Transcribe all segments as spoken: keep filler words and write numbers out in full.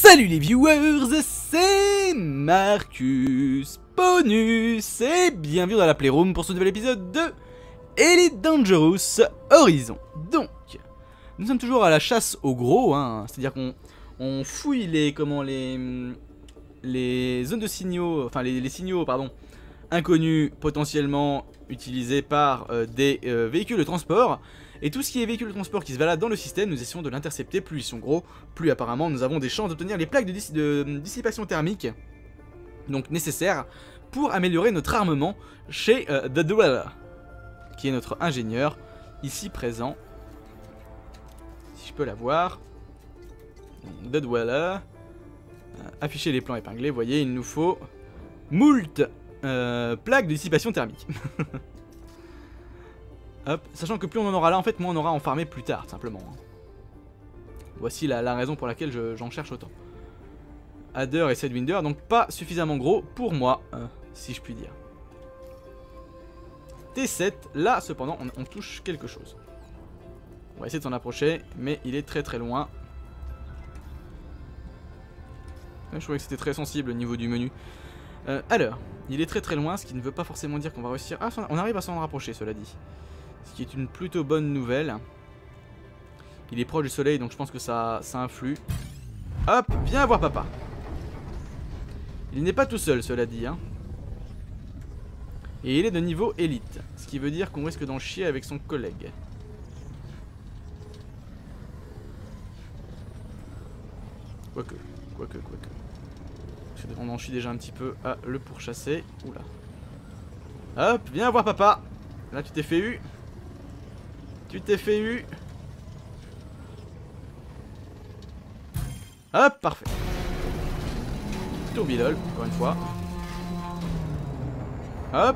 Salut les viewers, c'est Marcus Ponus et bienvenue dans la Playroom pour ce nouvel épisode de Elite Dangerous Horizon. Donc, nous sommes toujours à la chasse au gros, hein, c'est-à-dire qu'on on fouille les comment les les zones de signaux, enfin les, les signaux pardon inconnus potentiellement utilisés par euh, des euh, véhicules de transport. Et tout ce qui est véhicule de transport qui se balade dans le système, nous essayons de l'intercepter. Plus ils sont gros, plus apparemment nous avons des chances d'obtenir les plaques de, dis de dissipation thermique, donc nécessaires pour améliorer notre armement chez euh, The Dweller, qui est notre ingénieur ici présent. Si je peux la voir. The Dweller. Euh, afficher les plans épinglés, vous voyez, il nous faut moult euh, plaques de dissipation thermique. Hop, sachant que plus on en aura là, en fait, moins on aura en farmer plus tard, simplement. Voici la, la raison pour laquelle j'en je, cherche autant. Adder et Sidewinder, donc pas suffisamment gros pour moi, euh, si je puis dire. T sept, là, cependant, on, on touche quelque chose. On va essayer de s'en approcher, mais il est très très loin. Je trouvais que c'était très sensible au niveau du menu. Euh, alors, il est très très loin, ce qui ne veut pas forcément dire qu'on va réussir... Ah, on arrive à s'en rapprocher, cela dit. Ce qui est une plutôt bonne nouvelle. Il est proche du soleil, donc je pense que ça, ça influe. Hop, viens voir papa. Il n'est pas tout seul, cela dit. Hein. Et il est de niveau élite. Ce qui veut dire qu'on risque d'en chier avec son collègue. Quoique, quoique, quoique. On en chie déjà un petit peu à le pourchasser. Oula. Hop, viens voir papa. Là, tu t'es fait eu. Tu t'es fait eu. Hop, parfait. Tourbilol, encore une fois. Hop.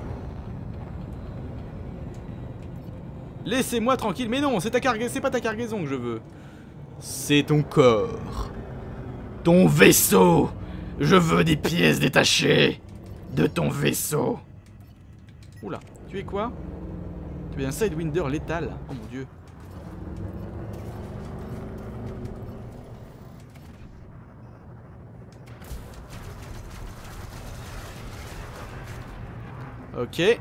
Laissez-moi tranquille. Mais non, c'est ta cargaison, c'est pas ta cargaison que je veux. C'est ton corps. Ton vaisseau. Je veux des pièces détachées de ton vaisseau. Oula, tu es quoi? Tu es un Sidewinder létal. Oh mon dieu. Ok.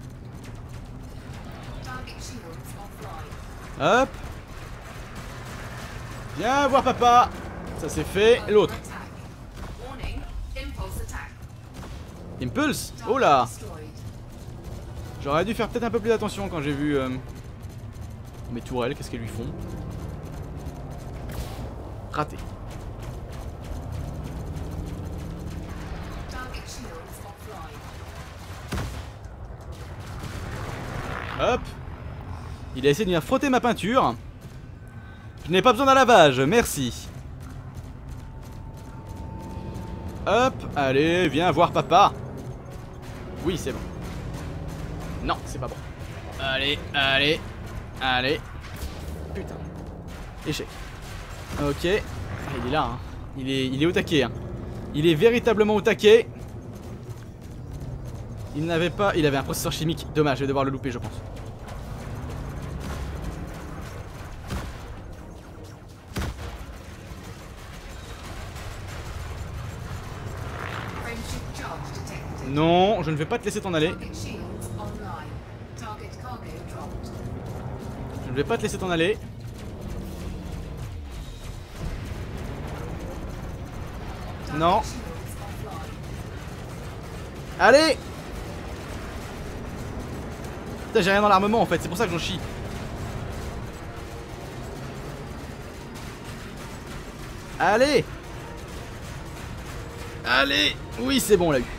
Hop. Viens voir papa. Ça c'est fait. L'autre. Impulse. Oh là. J'aurais dû faire peut-être un peu plus attention quand j'ai vu euh, mes tourelles, qu'est-ce qu'elles lui font. Raté. Hop. Il a essayé de venir frotter ma peinture. Je n'ai pas besoin d'un lavage, merci. Hop, allez, viens voir papa. Oui, c'est bon. Non, c'est pas bon. Allez, allez, allez. Putain. Échec. Ok. Ah, il est là, hein. Il est, il est au taquet, hein. Il est véritablement au taquet. Il n'avait pas... Il avait un processeur chimique. Dommage, je vais devoir le louper, je pense. Non, je ne vais pas te laisser t'en aller. Je ne vais pas te laisser t'en aller. Non. Allez. Putain, j'ai rien dans l'armement en fait, c'est pour ça que j'en chie. Allez. Allez. Oui, c'est bon, on l'a eu.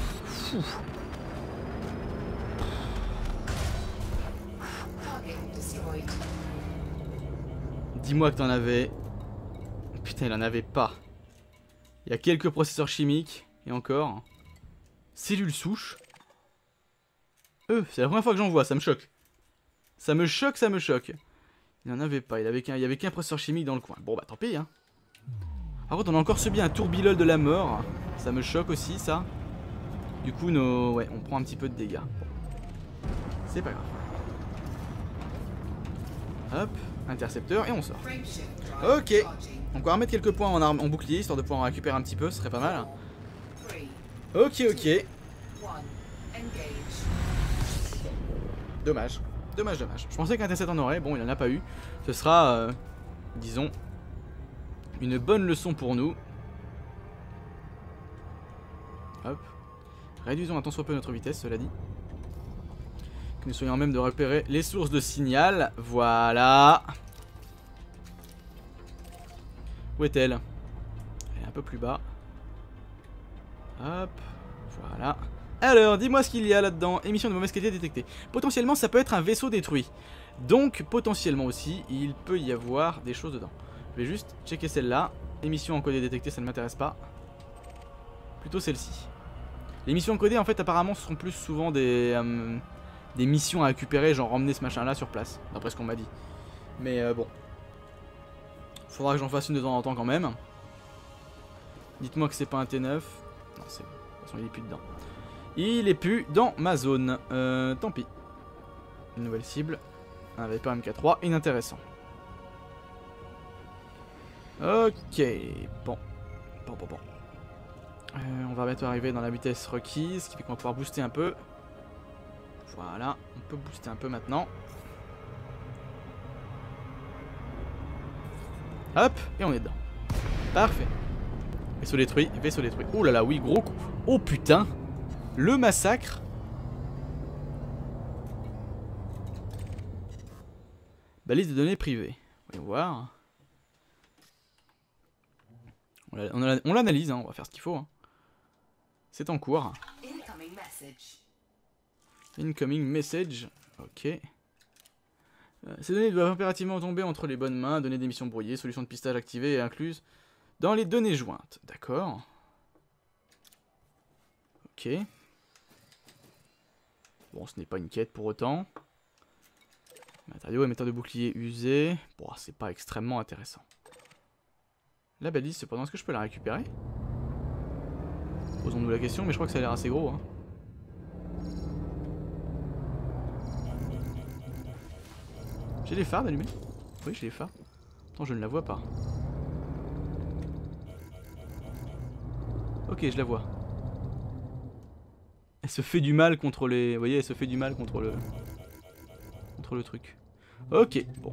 Dis-moi que t'en avais. Putain, il en avait pas. Il y a quelques processeurs chimiques. Et encore. Cellules souches. Euh, c'est la première fois que j'en vois, ça me choque. Ça me choque, ça me choque. Il en avait pas, il avait qu'un, il y avait qu'un processeur chimique dans le coin. Bon bah tant pis hein. Par contre on a encore subi un tourbilol de la mort. Ça me choque aussi ça. Du coup nos... ouais, on prend un petit peu de dégâts. C'est pas grave. Hop, intercepteur et on sort. Ok, donc on va remettre quelques points en, arme, en bouclier histoire de pouvoir en récupérer un petit peu, ce serait pas mal. Ok, ok. Dommage, dommage, dommage. Je pensais qu'un T sept en aurait, bon il en a pas eu. Ce sera, euh, disons, une bonne leçon pour nous. Hop. Réduisons un tant soit peu notre vitesse, cela dit. Que nous soyons en même de repérer les sources de signal. Voilà. Où est-elle? Elle est un peu plus bas. Hop. Voilà. Alors, dis-moi ce qu'il y a là-dedans. Émission de mauvaise qualité détectée. Potentiellement, ça peut être un vaisseau détruit. Donc, potentiellement aussi, il peut y avoir des choses dedans. Je vais juste checker celle-là. Émission encodée détectée, ça ne m'intéresse pas. Plutôt celle-ci. Les missions encodées, en fait, apparemment, ce seront plus souvent des... Euh, des missions à récupérer, genre emmener ce machin là sur place, d'après ce qu'on m'a dit. Mais euh, bon, faudra que j'en fasse une de temps en temps quand même. Dites-moi que c'est pas un T neuf. Non, c'est bon. De toute façon il est plus dedans. Il est plus dans ma zone. Euh, tant pis. Une nouvelle cible. Un Viper M K trois, inintéressant. Ok, bon. Bon, bon, bon. Euh, on va bientôt arriver dans la vitesse requise, ce qui fait qu'on va pouvoir booster un peu. Voilà, on peut booster un peu maintenant. Hop, et on est dedans. Parfait. Vaisseau détruit, vaisseau détruit. Oh là là, oui, gros coup. Oh putain. Le massacre. Balise de données privées. Voyons voir. On l'analyse, hein, on va faire ce qu'il faut. Hein. C'est en cours. Incoming message. Incoming message. Ok. Euh, ces données doivent impérativement tomber entre les bonnes mains. Données d'émission brouillées, solution de pistage activée et incluse dans les données jointes. D'accord. Ok. Bon, ce n'est pas une quête pour autant. Matériaux, émetteur de bouclier usé. Bon, c'est pas extrêmement intéressant. La balise, cependant, est-ce que je peux la récupérer? Posons-nous la question, mais je crois que ça a l'air assez gros. Hein. J'ai les phares d'allumés? Oui, j'ai les phares. Attends, je ne la vois pas. Ok, je la vois. Elle se fait du mal contre les... Vous voyez, elle se fait du mal contre le... Contre le truc. Ok, bon.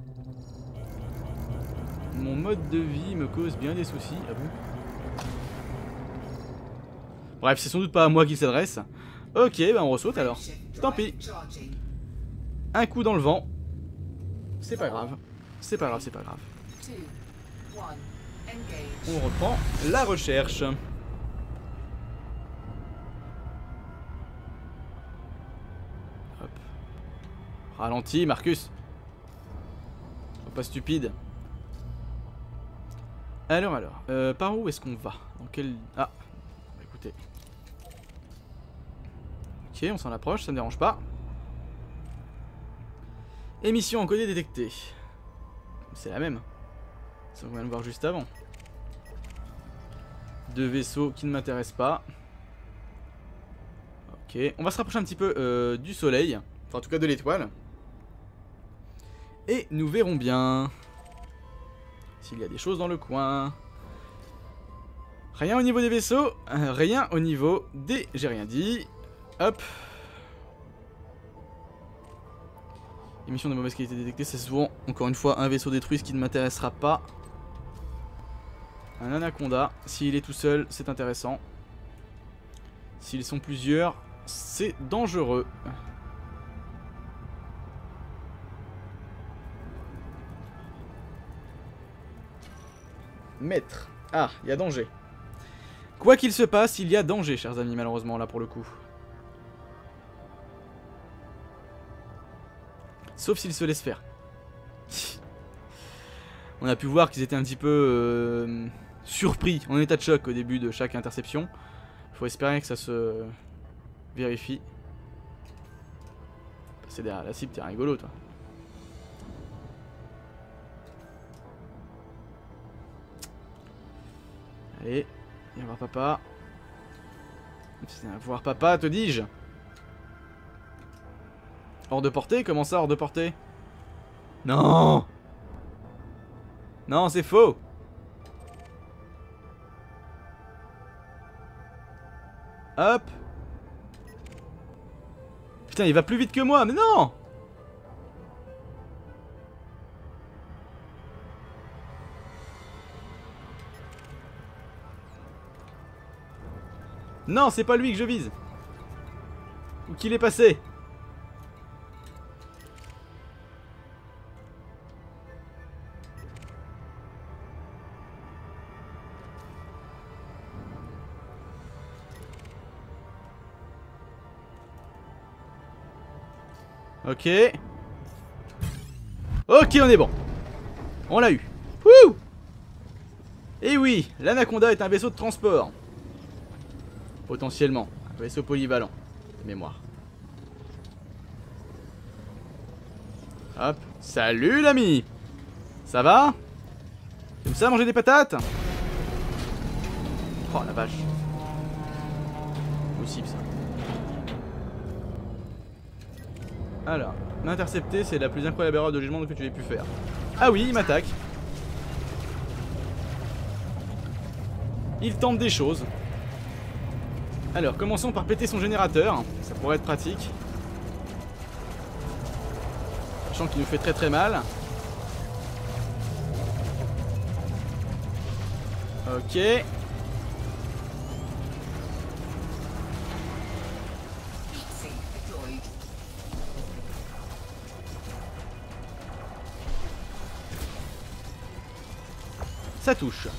Mon mode de vie me cause bien des soucis, à vous. Bref, c'est sans doute pas à moi qu'il s'adresse. Ok, bah on ressaute alors. Tant pis. Un coup dans le vent. C'est pas grave. C'est pas grave, c'est pas grave. On reprend la recherche. Hop. Ralenti, Marcus. Sois pas stupide. Alors, alors. Euh, par où est-ce qu'on va? Dans quel... Ah. Bah, écoutez. Ok, on s'en approche, ça ne dérange pas. Émission encodée détectée. C'est la même. Ça on vient de voir juste avant. Deux vaisseaux qui ne m'intéressent pas. Ok, on va se rapprocher un petit peu euh, du soleil. Enfin en tout cas de l'étoile. Et nous verrons bien s'il y a des choses dans le coin. Rien au niveau des vaisseaux. Rien au niveau des... J'ai rien dit. Hop. Émission de mauvaise qualité détectée, c'est souvent, encore une fois, un vaisseau détruit, ce qui ne m'intéressera pas. Un anaconda, s'il est tout seul, c'est intéressant. S'ils sont plusieurs, c'est dangereux. Maître. Ah, il y a danger. Quoi qu'il se passe, il y a danger, chers amis, malheureusement, là, pour le coup. Sauf s'ils se laissent faire. On a pu voir qu'ils étaient un petit peu euh, surpris, en état de choc au début de chaque interception. Il faut espérer que ça se vérifie. Passer derrière la cible, t'es rigolo toi. Allez, viens voir papa. Viens voir papa, te dis-je. Hors de portée? Comment ça, hors de portée? Non. Non, c'est faux. Hop. Putain, il va plus vite que moi, mais non. Non, c'est pas lui que je vise. Où qu'il est passé? Ok. Ok, on est bon. On l'a eu. Wouh! Et oui, l'Anaconda est un vaisseau de transport. Potentiellement, un vaisseau polyvalent. Mémoire. Hop. Salut l'ami. Ça va? Comme ça, manger des patates? Oh la vache. Possible ça. Alors, m'intercepter, c'est la plus incroyable erreur de jugement que tu aies pu faire. Ah oui, il m'attaque. Il tente des choses. Alors, commençons par péter son générateur. Ça pourrait être pratique. Sachant qu'il nous fait très très mal. Ok. Ça touche.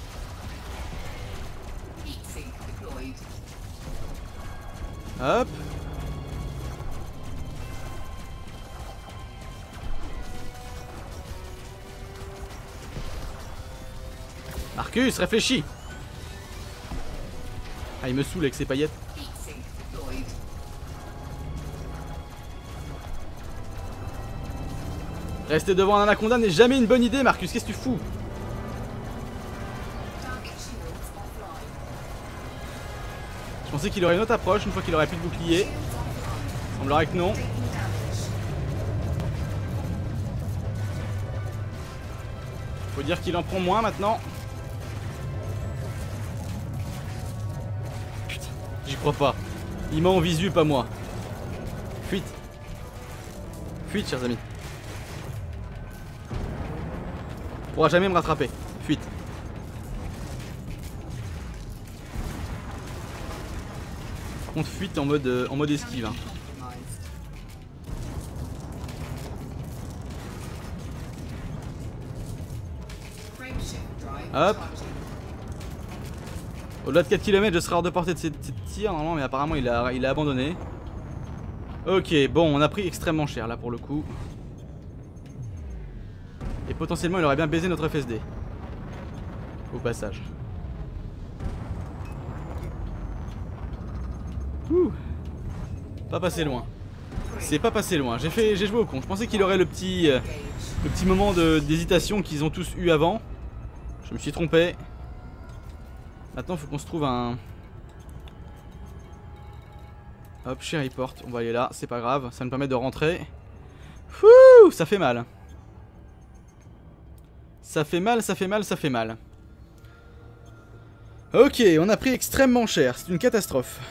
Hop. Marcus, réfléchis. Ah, il me saoule avec ses paillettes. Rester devant un anaconda n'est jamais une bonne idée, Marcus. Qu'est-ce que tu fous? Je pensais qu'il aurait une autre approche une fois qu'il aurait plus de bouclier. Il semblerait que non. Faut dire qu'il en prend moins maintenant. Putain, j'y crois pas. Il m'a en visu, pas moi. Fuite. Fuite, chers amis. Il pourra jamais me rattraper. Fuite. Par contre, fuite en mode, euh, en mode esquive. Hein. Hop. Au-delà de quatre kilomètres, je serai hors de portée de ces tirs normalement, mais apparemment il a, il a abandonné. Ok, bon, on a pris extrêmement cher là pour le coup. Et potentiellement il aurait bien baisé notre F S D. Au passage. Ouh. Pas passé loin. C'est pas passé loin. J'ai fait, j'ai joué au con. Je pensais qu'il aurait le petit, euh, le petit moment d'hésitation qu'ils ont tous eu avant. Je me suis trompé. Maintenant, il faut qu'on se trouve un... Hop, chez Report. On va aller là. C'est pas grave. Ça nous permet de rentrer. Fouh, ça fait mal. Ça fait mal, ça fait mal, ça fait mal. Ok, on a pris extrêmement cher. C'est une catastrophe.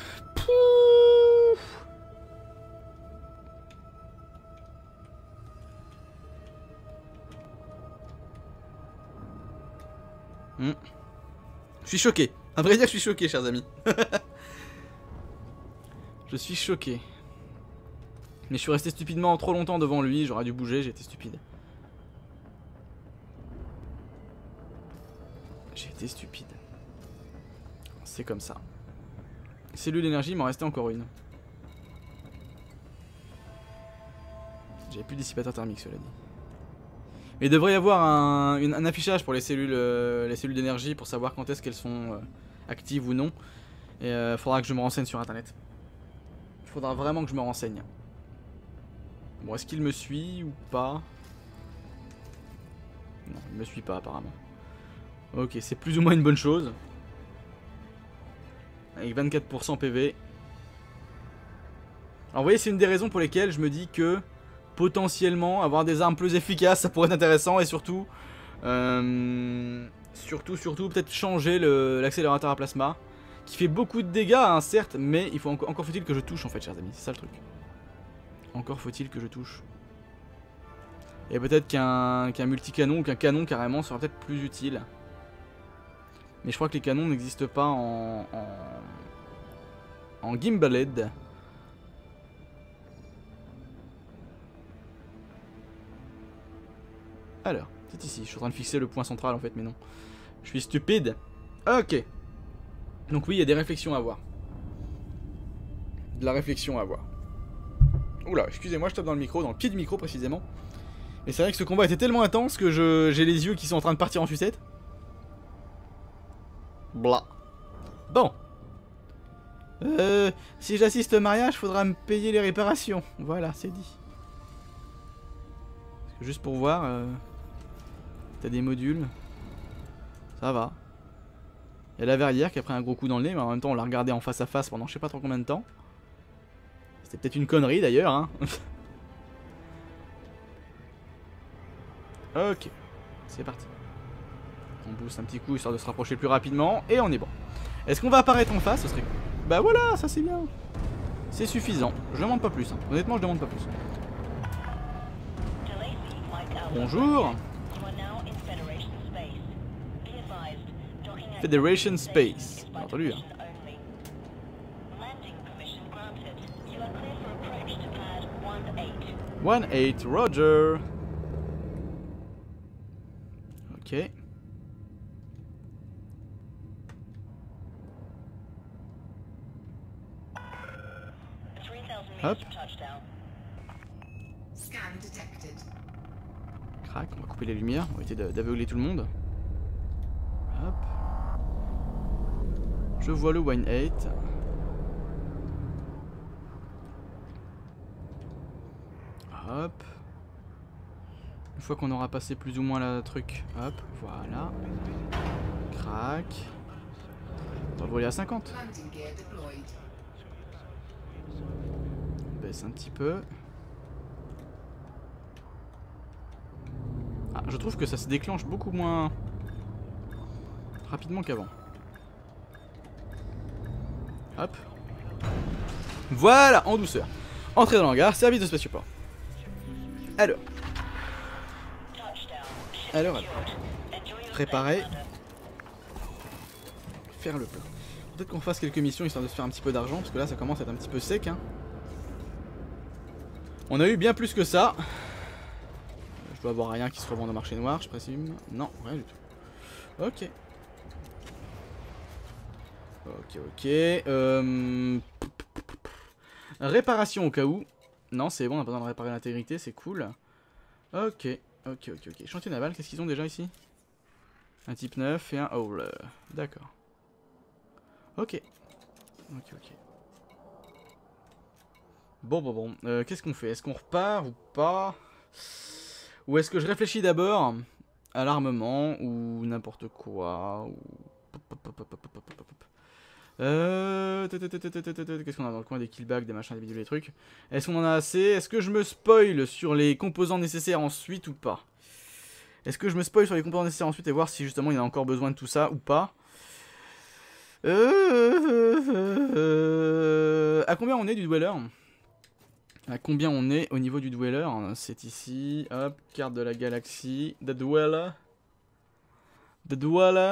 Hmm. Je suis choqué. À vrai dire, je suis choqué, chers amis. Je suis choqué. Mais je suis resté stupidement trop longtemps devant lui. J'aurais dû bouger, j'ai été stupide. J'ai été stupide. C'est comme ça. Cellule d'énergie, il m'en restait encore une. J'avais plus de dissipateur thermique, cela dit. Mais il devrait y avoir un, une, un affichage pour les cellules, euh, les cellules d'énergie pour savoir quand est-ce qu'elles sont euh, actives ou non. Et il euh, faudra que je me renseigne sur internet. Il faudra vraiment que je me renseigne. Bon, est-ce qu'il me suit ou pas? Non, il me suit pas apparemment. Ok, c'est plus ou moins une bonne chose. Avec vingt-quatre pour cent P V. Alors vous voyez, c'est une des raisons pour lesquelles je me dis que potentiellement avoir des armes plus efficaces, ça pourrait être intéressant. Et surtout, euh, surtout, surtout, peut-être changer l'accélérateur à plasma, qui fait beaucoup de dégâts, hein, certes, mais il faut encore, encore faut-il que je touche en fait, chers amis, c'est ça le truc. Encore faut-il que je touche. Et peut-être qu'un qu'un multicanon ou qu'un canon carrément sera peut-être plus utile. Mais je crois que les canons n'existent pas en, en, en gimbaled. Alors, c'est ici. Je suis en train de fixer le point central en fait, mais non. Je suis stupide. Ok. Donc oui, il y a des réflexions à avoir. De la réflexion à avoir. Oula, excusez-moi, je tape dans le micro, dans le pied du micro précisément. Et c'est vrai que ce combat était tellement intense que j'ai les yeux qui sont en train de partir en sucette. Blah. Bon. Euh, si j'assiste au mariage, faudra me payer les réparations. Voilà, c'est dit. Parce que juste pour voir, euh, t'as des modules. Ça va. Il y a la verrière qui a pris un gros coup dans le nez, mais en même temps on l'a regardé en face à face pendant je sais pas trop combien de temps. C'était peut-être une connerie d'ailleurs, hein. Ok, c'est parti. On booste un petit coup histoire de se rapprocher plus rapidement et on est bon. Est-ce qu'on va apparaître en face? Ce serait... Bah voilà, ça c'est bien. C'est suffisant. Je demande pas plus. Hein. Honnêtement, je demande pas plus. Bonjour. Federation Space. Bien entendu. Hein. one eight, Roger. Ok. Hop. Crac, on va couper les lumières, on va éviter d'aveugler tout le monde. Hop. Je vois le one eight. Hop. Une fois qu'on aura passé plus ou moins le truc, hop, voilà. Crac. On va le voler à cinquante. On baisse un petit peu. Ah, je trouve que ça se déclenche beaucoup moins rapidement qu'avant. Hop. Voilà, en douceur. Entrée dans l'hangar, service de spatioport. Alors. Alors, alors. Préparer. Faire le plein. Peut-être qu'on fasse quelques missions histoire de se faire un petit peu d'argent, parce que là ça commence à être un petit peu sec. Hein. On a eu bien plus que ça. Je dois avoir rien qui se revend au marché noir, je présume. Non, rien du tout. Ok. Ok, ok. Euh... Réparation au cas où. Non, c'est bon, on n'a pas besoin de réparer l'intégrité, c'est cool. Ok, ok, ok, ok. Chantier naval, qu'est-ce qu'ils ont déjà ici? Un type neuf et un howler. D'accord. Ok. Ok, ok. Bon, bon, bon. Euh, qu'est-ce qu'on fait? Est-ce qu'on repart ou pas? Ou est-ce que je réfléchis d'abord à l'armement ou n'importe quoi ou... Euh... Qu'est-ce qu'on a dans le coin? Des killbacks, des machins, des bidules, des trucs. Est-ce qu'on en a assez? Est-ce que je me spoil sur les composants nécessaires ensuite ou pas? Est-ce que je me spoil sur les composants nécessaires ensuite et voir si justement il y a encore besoin de tout ça ou pas? euh... À combien on est du dweller? À combien on est au niveau du dweller? C'est ici. Hop, carte de la galaxie. The dweller. The dweller.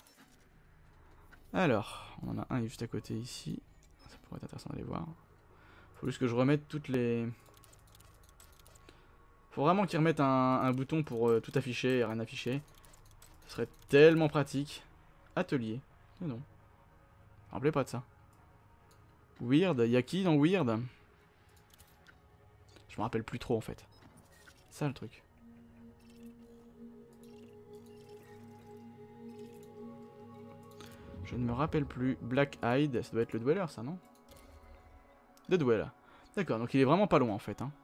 Alors, on en a un juste à côté ici. Ça pourrait être intéressant d'aller voir. Faut juste que je remette toutes les... Faut vraiment qu'ils remettent un, un bouton pour euh, tout afficher et rien afficher. Ce serait tellement pratique. Atelier. Mais non. Rappelez pas de ça. Weird. Y'a qui dans Weird? Je me rappelle plus trop en fait. C'est ça le truc. Je ne me rappelle plus. Black Hide, ça doit être le dweller ça, non? Le dweller. D'accord, donc il est vraiment pas loin en fait. Hein.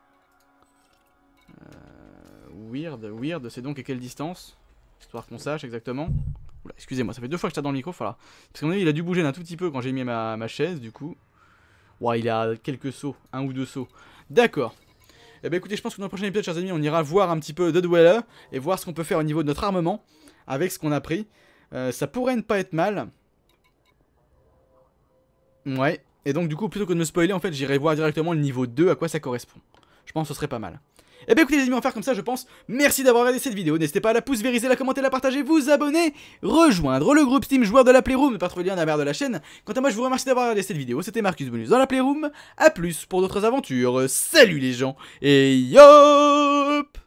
Euh, weird, weird, c'est donc à quelle distance? Histoire qu'on sache exactement. Oula, excusez-moi, ça fait deux fois que je tape dans le micro, voilà. Parce qu'on a vu, il a dû bouger d'un tout petit peu quand j'ai mis ma, ma chaise, du coup. Ouais, il a quelques sauts, un ou deux sauts. D'accord. Et bah écoutez, je pense que dans le prochain épisode, chers amis, on ira voir un petit peu The Dweller et voir ce qu'on peut faire au niveau de notre armement avec ce qu'on a pris. Euh, ça pourrait ne pas être mal. Ouais. Et donc du coup, plutôt que de me spoiler, en fait, j'irai voir directement le niveau deux, à quoi ça correspond. Je pense que ce serait pas mal. Et bien écoutez les amis, on va faire comme ça je pense. Merci d'avoir regardé cette vidéo, n'hésitez pas à la pouce vériser, la commenter, la partager, vous abonner, rejoindre le groupe Steam joueur de la Playroom, ne pas trouver le lien dans la barre de la chaîne. Quant à moi je vous remercie d'avoir regardé cette vidéo, c'était Marcus Bonus dans la Playroom, à plus pour d'autres aventures, salut les gens, et yop.